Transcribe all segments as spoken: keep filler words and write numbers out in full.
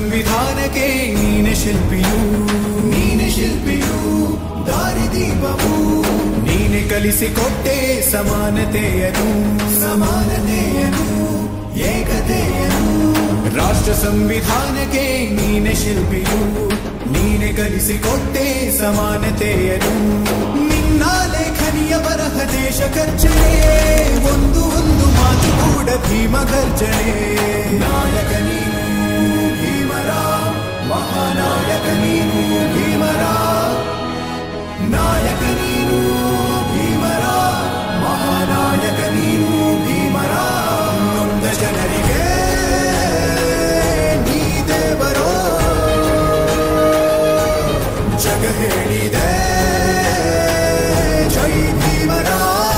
ಸಂವಿಧಾನಕ್ಕೆ ನೀನೆ ಶಿಲ್ಪಿಯು, ನೀನೆ ಶಿಲ್ಪಿಯು, ದಾರಿದೀಪವು ನೀನೆ ಕಲಿಸಿಕೊಟ್ಟೆ ಸಮಾನತೆಯನ್ನು, ಸಮಾನತೆಯನ್ನು, ಏಕತೆಯನ್ನು. ರಾಷ್ಟ್ರ ಸಂವಿಧಾನಕ್ಕೆ ನೀನೆ ಶಿಲ್ಪಿಯು, ನೀನೆ ಕಲಿಸಿಕೊಟ್ಟೆ ಸಮಾನತೆಯನ್ನು. ನಿನ್ನ ಲೇಖನಿಯ ಬರಹ ದೇಶ ಕರ್ಜನೆ, ಒಂದು ಒಂದು ಮಾತು ಕೂಡ ಭೀಮ ಗರ್ಜನೆ. ನಾಯಕ ನೀನು ಭೀಮರ, ಮಹಾನಾಯಕ ನೀನು ಭೀಮರ, ನಾಯಕ ನೀನು ಭೀಮರ, ಮಹಾನಾಯಕ ನೀನು ಭೀಮರ. ನೊಂದ ಜನರಿಗೆ ನೀ ದೇವರೋ ಜಗ ಹೇಳಿದೆ ಜೈ ಭೀಮರ.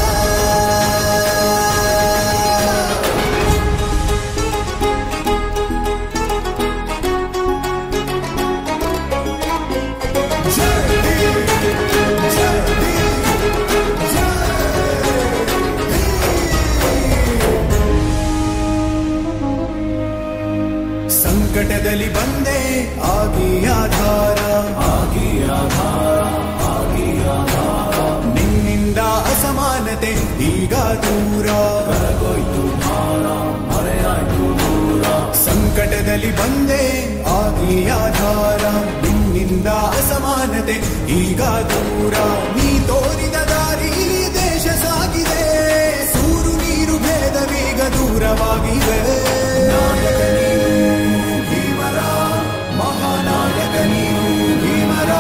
ಸಂಕಟದಲ್ಲಿ ಬಂದೆ ಆಗಿ ಆಧಾರ, ಆಗಿ ಆಧಾರ, ಆಗಿ ಆಧಾರ. ನಿನ್ನಿಂದ ಅಸಮಾನತೆ ಈಗ ದೂರ, ಕರಗೋಯ್ತು ಭಾರ, ಮರೆಯಾಯ್ತು ದೂರ. ಸಂಕಟದಲ್ಲಿ ಬಂದೆ ಆಗಿ ಆಧಾರ, ನಿನ್ನಿಂದ ಅಸಮಾನತೆ ಈಗ ದೂರ. ನೀ ತೋರಿದ ದಾರಿ ದೇಶ ಸಾಗಿದೆ, ಸೂರು ನೀರು ಭೇದವೀಗ ದೂರವಾಗಿದೆ. ನಾಯಕ ನೀನು ಭೀಮರ, ಮಹಾನಾಯಕ ನೀನು ಭೀಮರ,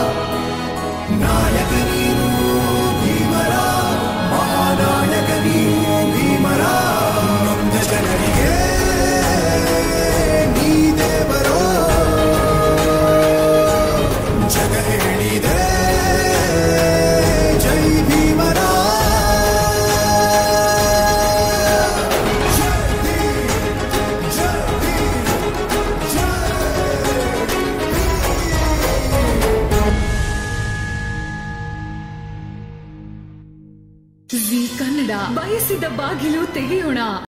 ನಾಯಕ ನೀನು ಭೀಮರ, ಮಹಾನಾಯಕ ನೀನು ಭೀಮರ. ನೊಂದ ಜನರಿಗೆ ನೀ ದೇವರೋ ಜಗ ಹೇಳಿದೆ ಜೈ ಭೀಮರ. ಜೀ ಕನ್ನಡ ಬಯಸಿದ ಬಾಗಿಲು ತೆಗೆಯೋಣ.